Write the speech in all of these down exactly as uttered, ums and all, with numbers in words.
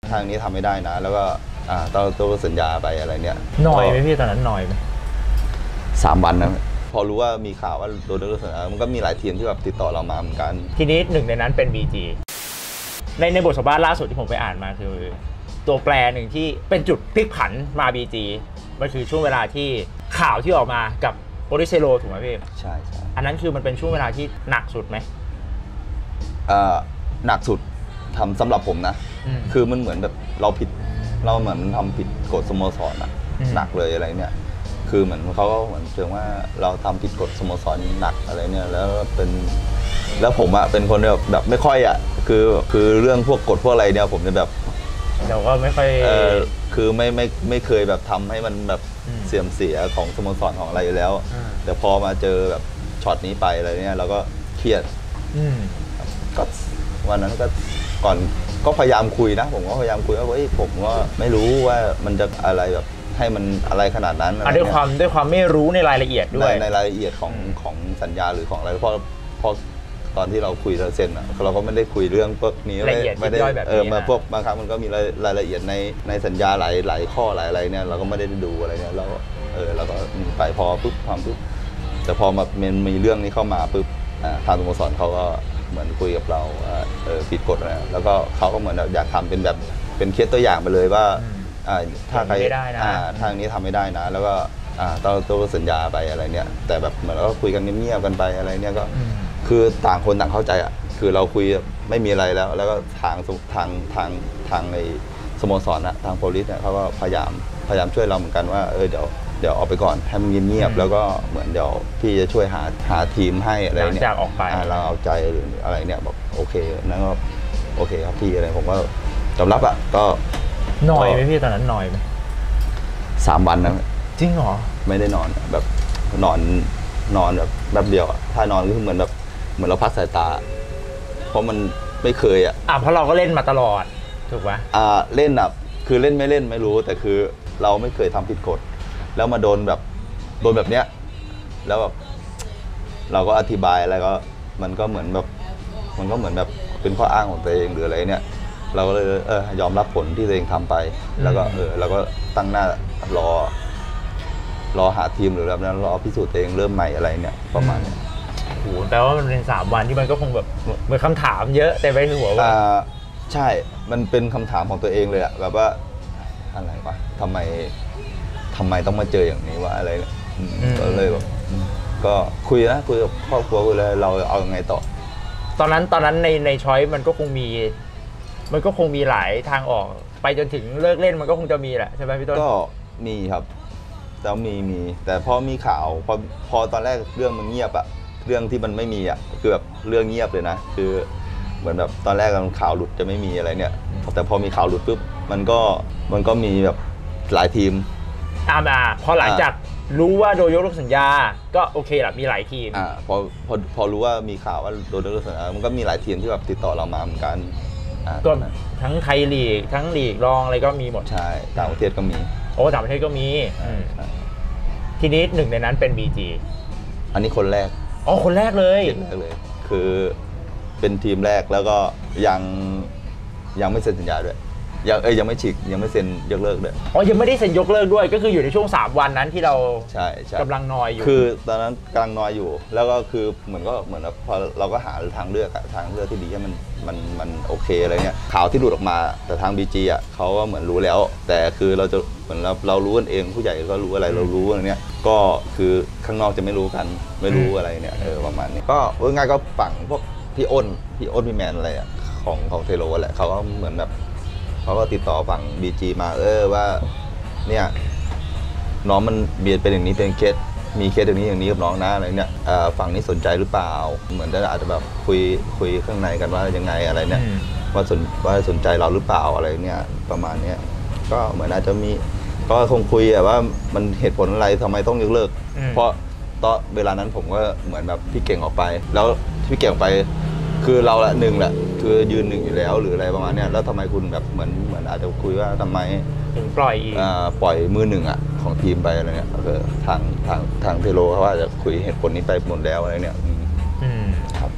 ทางนี้ทำไม่ได้นะแล้วก็อ่าต้องต้องสัญญาไปอะไรเนี้ยหน่อยไหมพี่ตอนนั้นหน่อยไหมสามวันนะพอรู้ว่ามีข่าวว่าโดนเลิกสัญญามันก็มีหลายทีมที่แบบติดต่อเรามาเหมือนกันทีนี้หนึ่งในนั้นเป็น บี จี ในในบทสัมภาษณ์ล่าสุดที่ผมไปอ่านมาคือตัวแปรหนึ่งที่เป็นจุดพลิกผันมา บี จี มันคือช่วงเวลาที่ข่าวที่ออกมากับโปรดิเซโรถูกไหมพี่ใช่ใช่อันนั้นคือมันเป็นช่วงเวลาที่หนักสุดไหมเอ่อหนักสุดทำสำหรับผมนะคือมันเหมือนแบบเราผิดเราเหมือนทำผิดกฎสโมสรอะหนักเลยอะไรเนี่ยคือเหมือนเขาก็เหมือนเชิงว่าเราทำผิดกฎสโมสรหนักอะไรเนี่ยแล้วเป็นแล้วผมอะเป็นคนแบบแบบไม่ค่อยอะคือคือเรื่องพวกกฎพวกอะไรเนี่ยผมจะแบบเราก็ไม่ค่อยเออคือไม่ไม่ไม่เคยแบบทำให้มันแบบเสื่อมเสียของสโมสรของอะไรอยู่แล้วแต่พอมาเจอแบบช็อตนี้ไปอะไรเนี่ยเราก็เครียดก็วันนั้นก็ก่อนก็พยายามคุยนะผมก็พยายามคุยว่าเฮ้ยผมก็ไม่รู้ว่ามันจะอะไรแบบให้มันอะไรขนาดนั้นด้วยความด้วยความไม่รู้ในรายละเอียดด้วยในรายละเอียดของของสัญญาหรือของอะไรเพราะเพราะตอนที่เราคุยเราเซ็นเราก็ไม่ได้คุยเรื่องพวกนี้ไม่ได้เออมาพวกบางครั้งมันก็มีรายละเอียดในในสัญญาหลายหลายข้อหลายอะไรเนี่ยเราก็ไม่ได้ดูอะไรเนี่ยเราเออเราก็ไปพอปุ๊บทำปุ๊บแต่พอมามันมีเรื่องนี้เข้ามาปุ๊บทางสโมสรเขาก็เหมือนคุยกับเราเออผิดกฎนะแล้วก็เขาก็เหมือนอยากทำเป็นแบบเป็นเคสตัวอย่างไปเลยว่าถ้าใครทางนี้ทำไม่ได้นะแล้วก็ต้องต้องสัญญาไปอะไรเนี่ยแต่แบบเหมือนเราก็คุยกันเงียบๆกันไปอะไรเนี่ยก็คือต่างคนต่างเข้าใจอ่ะคือเราคุยไม่มีอะไรแล้วแล้วก็ทางทางทางทางในสโมสรนะทางโพลิสเนี่ยเขาก็พยายามพยายามช่วยเราเหมือนกันว่าเออเดี๋ยวเดี๋ยวออกไปก่อนให้มันเงียบๆแล้วก็เหมือนเดี๋ยวพี่จะช่วยหาหาทีมให้อะไรเนี่ยหลังจากออกไปเราเอาใจหรืออะไรเนี่ยบอกโอเคนั่นก็โอเคครับพี่อะไรผมก็ยอมรับอ่ะก็หน่อยไหมพี่ตอนนั้นหน่อยไหมสามวันนะจริงเหรอไม่ได้นอนแบบนอนนอนแบบแป๊บเดียวอ่ะถ้านอนก็เหมือนแบบเหมือนเราพักสายตาเพราะมันไม่เคยอ่ะอ่ะเพราะเราก็เล่นมาตลอดถูกไหมอ่าเล่นอ่ะคือเล่นไม่เล่นไม่รู้แต่คือเราไม่เคยทำผิดกฎแล้วมาโดนแบบโดนแบบเนี้ยแล้วแบบเราก็อธิบายอะไรก็มันก็เหมือนแบบมันก็เหมือนแบบเป็นข้ออ้างของตัวเองหรืออะไรเนี่ยเราก็เลยเออยอมรับผลที่ตัวเองทำไปแล้วก็เออเราก็ตั้งหน้ารอรอหาทีมหรือแบบนั้นรอพิสูจน์ตัวเองเริ่มใหม่อะไรเนี่ยประมาณนี้โอ้โหแปลว่ามันเป็นสามวันที่มันก็คงแบบเหมือนคำถามเยอะแต่ไปหัวว่าใช่มันเป็นคำถามของตัวเองเลยอะแบบว่าอะไรวะทำไมทำไมต้องมาเจออย่างนี้วะอะไรเนี่ยก็เลยแบบก็คุยนะคุยกับครอบครัวคุยเลยเราเอายังไงต่อตอนนั้นตอนนั้นในในช้อยมันก็คงมีมันก็คงมีหลายทางออกไปจนถึงเลิกเล่นมันก็คงจะมีแหละใช่ไหมพี่ต้นก็มีครับแล้วมีมีแต่พอมีข่าวพอพอตอนแรกเรื่องมันเงียบอะเรื่องที่มันไม่มีอะคือแบบเรื่องเงียบเลยนะคือเหมือนแบบตอนแรกมันข่าวหลุดจะไม่มีอะไรเนี่ยแต่พอมีข่าวหลุดปุ๊บมันก็มันก็มีแบบหลายทีมตามมาพอหลังจากรู้ว่าโดนยกเลิกสัญญาก็โอเคแหละมีหลายทีมอ่าพอพอพอรู้ว่ามีข่าวว่าโดนยกเลิกสัญญามันก็มีหลายทีมที่แบบติดต่อเรามาเหมือนกันก็ทั้งไทยลีกทั้งลีกรองอะไรก็มีหมดใช่ต่างประเทศก็มีโอ้ต่างประเทศก็มีทีนี้หนึ่งในนั้นเป็น บี จีอันนี้คนแรกอ๋อคนแรกเลยคนแรกเลยคือเป็นทีมแรกแล้วก็ยังยังไม่เซ็นสัญญาด้วยยังเอ้ยยังไม่ฉีกยังไม่เซ็นยกเลิกด้วยอ๋อยังไม่ได้เซ็นยกเลิกด้วยก็คืออยู่ในช่วงสามวันนั้นที่เราใช่ใช่กำลังนอยอยู่คือตอนนั้นกำลังนอยอยู่แล้วก็คือเหมือนก็เหมือนพอเราก็หาทางเลือกทางเลือกที่ดีให้มันมันมันโอเคอะไรเงี้ยข่าวที่หลุดออกมาแต่ทาง บี จี อ่ะเขาก็เหมือนรู้แล้วแต่คือเราจะเหมือนเราเรารู้กันเองผู้ใหญ่ก็รู้อะไรเรารู้อะไรเนี้ยก็คือข้างนอกจะไม่รู้กันไม่รู้อะไรเนี่ยเออประมาณนี้ก็ง่ายก็ฝั่งพวกพี่อ้นพี่อ้นพี่แมนอะไรอ่ะของของเทโรแหละเขาก็เหมือนแบบเขาก็ติดต่อฝั่ง บี จี มาเออว่าเนี่ยน้องมันเบียดเป็นอย่างนี้เป็นเคสมีเคสอย่างนี้อย่างนี้กับน้องนะอะไรเนี่ยฝั่งนี้สนใจหรือเปล่าเหมือนจะอาจจะแบบคุยคุยข้างในกันว่ายังไงอะไรเนี่ยว่าสนว่าสนใจเราหรือเปล่าอะไรเนี่ยประมาณนี้ก็เหมือนอาจจะมีก็คงคุยอะว่ามันเหตุผลอะไรทำไมต้องยกเลิกเพราะตอนเวลานั้นผมก็เหมือนแบบพี่เก่งออกไปแล้วพี่เก่งออกไปคือเราละหนึ่งแหละคือยืนหนึ่งอยู่แล้วหรืออะไรประมาณนี้แล้วทำไมคุณแบบเหมือนเหมือนอาจจะคุยว่าทำไมถึงปล่อยอีกปล่อยมือหนึ่งอ่ะของทีมไปอะไรเนี่ยคือทางทางทางเทโรเขาอาจจะคุยเหตุผลนี้ไปหมดแล้วอะไรเนี่ยอืมครับ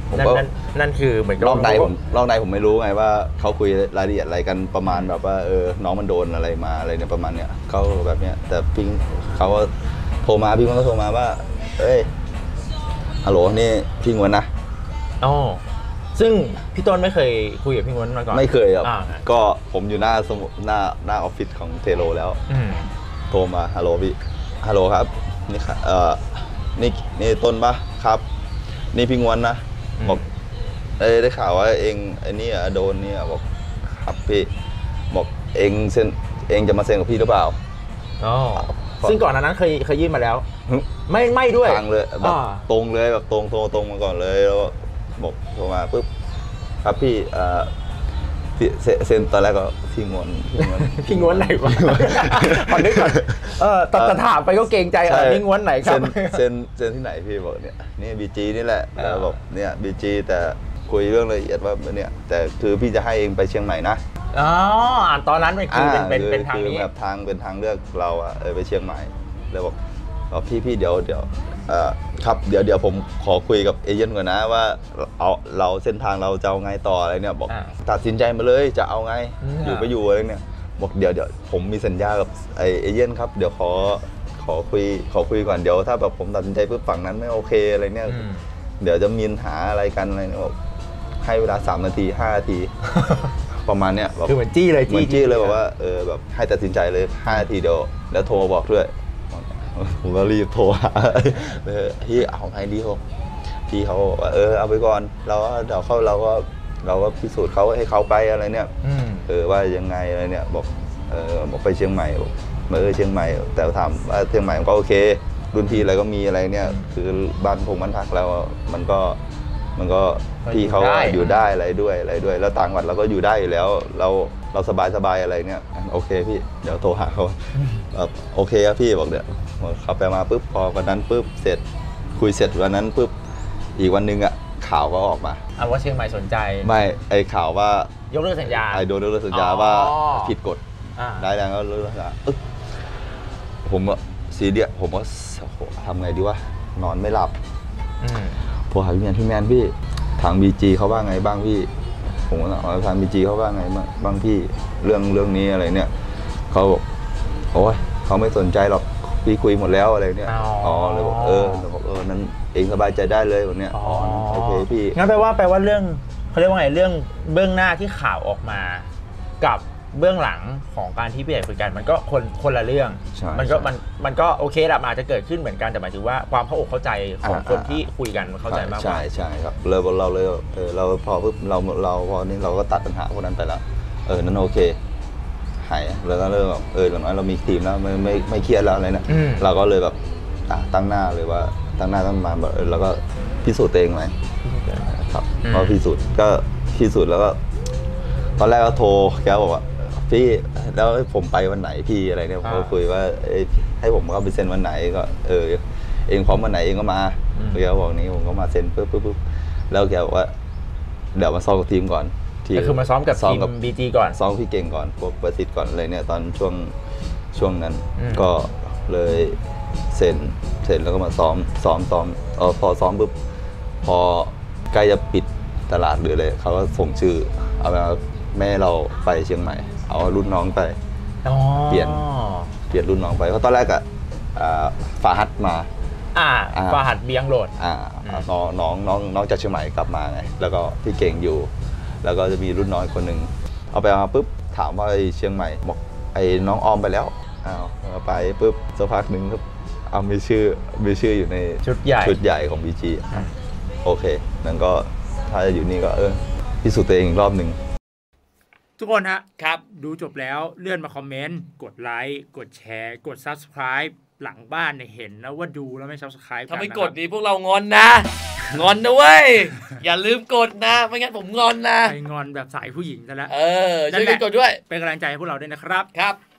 ผมนั่นก็นั่นนั่นคือเหมือนกับรอบในผมรอบในผมไม่รู้ไงว่าเขาคุยรายละเอียดอะไรกันประมาณแบบว่าเออน้องมันโดนอะไรมาอะไรเนี่ยประมาณเนี้ยเขาแบบเนี้ยแต่พี่เขาก็โทรมาพี่ก็โทรมาว่าเอ้ยฮัลโหลนี่พี่งวนนะอ๋อซึ่งพี่ต้นไม่เคยคุยกับพี่ง้วนมาก่อนไม่เคยครับอ่าก็ผมอยู่หน้าสมุดหน้าหน้าออฟฟิศของเทโลแล้วอืมโทรมาฮัลโหลพี่ฮัลโหลครับนี่ค่ะเอ่อนี่นี่ต้นปะครับ นี่พี่งวนนะบอกเอ้ยได้ข่าวว่าเองไอ้นี่อ่ะโดนเนี่ยบอกครับพี่บอกเองเซ็นเองจะมาเซ็นกับพี่หรือเปล่าอ๋อซึ่งก่อนหน้านั้นเคยเคยยื่นมาแล้ว ไม่ไม่ด้วยทางเลยแบบอ่าตรงเลยแบบตรงโทรตรงมาก่อนเลยแล้วบอกโทรมาปุ๊บครับพี่เอ่อพี่เซเซ็นตอนแรกก็พี่งวนพี่งวนพี่ง้วนไหนวะขอนึกก่อนเออแต่แต่ถามไปก็เกรงใจเออพี่ง้วนไหนครับเซ็นเซ็นเซ็นที่ไหนพี่บอกเนี่ยนี่บีจีนี่แหละแล้วบอกเนี่ยบีจีแต่คุยเรื่องรายละเอียดว่าเนี่ยแต่คือพี่จะให้เองไปเชียงใหม่นะอ๋ออ่านตอนนั้นมันคือเป็นเป็นเป็นทางคือนี้แบบทางเป็นทางเลือกเราอะเออไปเชียงใหม่แล้วบอกบอกพี่พี่เดี๋ยวเดี๋ยวเอ่อครับเดี๋ยวเดี๋ยวผมขอคุยกับเอเจนต์ก่อนนะว่าเอาเราเส้นทางเราจะเอาไงต่ออะไรเนี่ยบอกตัดสินใจมาเลยจะเอาไงอยู่ไปอยู่อะไรเนี่ยบอกเดี๋ยวเดี๋ยวผมมีสัญญากับไอเอเจนต์ครับเดี๋ยวขอขอคุยขอคุยก่อนเดี๋ยวถ้าแบบผมตัดสินใจปุ๊บฝั่งนั้นไม่โอเคอะไรเนี่ยเดี๋ยวจะมีปัญหาอะไรกันอะไรเนี่ยบอกให้เวลาสามนาทีห้านาที ประมาณเนี้ยคือเหมือนจี้เลยเหมือนจี้เลยบอกว่าเออแบบให้ตัดสินใจเลยห้านาทีเดียวแล้วโทรบอกด้วยผมก็รีบโทรหาเออพี่เอาไงดีผมพี่เขาบอกว่าเออเอาไปก่อนเราเดี๋ยวเขาเราก็เราก็พิสูจน์เขาให้เขาไปอะไรเนี่ยเออว่ายังไงอะไรเนี่ยบอกเออบอกไปเชียงใหม่บอกเออเชียงใหม่แต่ถามว่าเชียงใหม่มันก็โอเครุ่นพี่อะไรก็มีอะไรเนี่ยคือบ้านผมมันทักแล้วมันก็มันก็พี่เขาอยู่ได้อะไรด้วยอะไรด้วยแล้วต่างจังหวัดเราก็อยู่ได้อยู่แล้วเราเราสบายสบายอะไรเนี่ยโอเคพี่เดี๋ยวโทรหาเขาแบบโอเคครับพี่บอกเดี๋ยวเขาไปมาปุ๊บพอวันนั้นปุ๊บเสร็จคุยเสร็จวันนั้นปุ๊บอีกวันนึงอ่ะข่าวก็ออกมาเอาว่าเชียงใหม่สนใจไม่ไอข่าวว่ายกเลิกสัญญาไอโดนยกเลิกสัญญาว่าผิดกฎได้แล้วก็เลิกสัญญาผมอะซีเรียสผมว่าทำไงดีวะนอนไม่หลับโทรหาพี่แมนพี่แมนพี่ทาง บี จี เขาว่าไงบ้างพี่ผมก็ถามทาง บี จี เขาว่าไงบ้างพี่เรื่องเรื่องนี้อะไรเนี่ยเขาบอกโอ้ยเขาไม่สนใจหรอกพี่คุยหมดแล้วอะไรเนี่ยอ๋อเลยบอกเออบอกเออนั้นเองสบายใจได้เลยวันเนี้ยอ๋อโอเคพี่งั้นแปลว่าแปลว่าเรื่องเขาเรียกว่าไงเรื่องเบื้องหน้าที่ข่าวออกมากับเบื้องหลังของการที่พี่ใหญ่คุยกันมันก็คนคนละเรื่องมันก็มันมันก็โอเคแหละมันอาจจะเกิดขึ้นเหมือนกันแต่หมายถึงว่าความเข้าอกเข้าใจของคนที่คุยกันมันเข้าใจมากกว่าใช่ใช่ครับเราเราเลยเออเราพอปุ๊บเราเราพอนี้เราก็ตัดปัญหาพวกนั้นไปแล้วเออนั่นโอเคหายแล้วก็เริ่มแบบเอออย่างน้อยเรามีทีมแล้วไม่ไม่ไม่เครียดแล้วอะไรเนี่ยเราก็เลยแบบตั้งหน้าเลยว่าตั้งหน้าตั้งมาแบบแล้วก็พิสูจน์ตัวเองไหมครับพอพิสูจน์ก็พิสูจน์แล้วก็ตอนแรกก็โทรแกบอกว่าพี่แล้วผมไปวันไหนพี่อะไรเนี่ยผมก็คุยว่าให้ผมเข้าไปเซ็นวันไหนก็เออเองพร้อมวันไหนเองก็มาแกบอกนี้ผมก็มาเซ็นปุ๊บปุ๊บปุ๊บแล้วแกบอกว่าเดี๋ยวมาซ้อมกับทีมก่อนก็คือมาซ้อมกับทีม บี จี ก่อนซ้อมพี่เก่งก่อนพวกประสิทธิ์ก่อนอะไรเนี่ยตอนช่วงช่วงนั้นก็เลยเซ็นเซ็นแล้วก็มาซ้อมซ้อมซ้อมเออพอซ้อมปุ๊บพอใกล้จะปิดตลาดหรืออะไรเขาก็ส่งชื่อเอาไปแม่เราไปเชียงใหม่เอารุ่นน้องไปเปลี่ยนเปลี่ยนรุ่นน้องไปเพราะตอนแรกอะฟาฮัดมาอ่าฟาฮัดเบียงโหลดอ่าน้องน้องน้องน้องจากเชียงใหม่กลับมาไงแล้วก็พี่เก่งอยู่แล้วก็จะมีรุ่นน้องคนหนึ่งเอาไปมาปุ๊บถามว่าไอ้เชียงใหม่บอกไอ้น้องออมไปแล้วอ้าวไปปุ๊บสักพักหนึ่งครับเอามีชื่อมีชื่ออยู่ในชุดใหญ่ชุดใหญ่ของ บี จี โอเคนั่นก็ถ้าจะอยู่นี่ก็เออพิสูจน์ตัวเองอีกรอบหนึ่งทุกคนฮะครับดูจบแล้วเลื่อนมาคอมเมนต์กดไลค์กดแชร์กด ซับสไครบ์ หลังบ้านเนี่ยเห็นนะว่าดูแล้วไม่ ซับสไครบ์ถ้าไม่กดนี่พวกเรางอนนะงอนนะเว้ยอย่าลืมกดนะไม่งั้นผมงอนนะไปงอนแบบสายผู้หญิงซะแล้วเออช่วยกันกดด้วยเป็นกำลังใจให้พวกเราด้วยนะครับครับ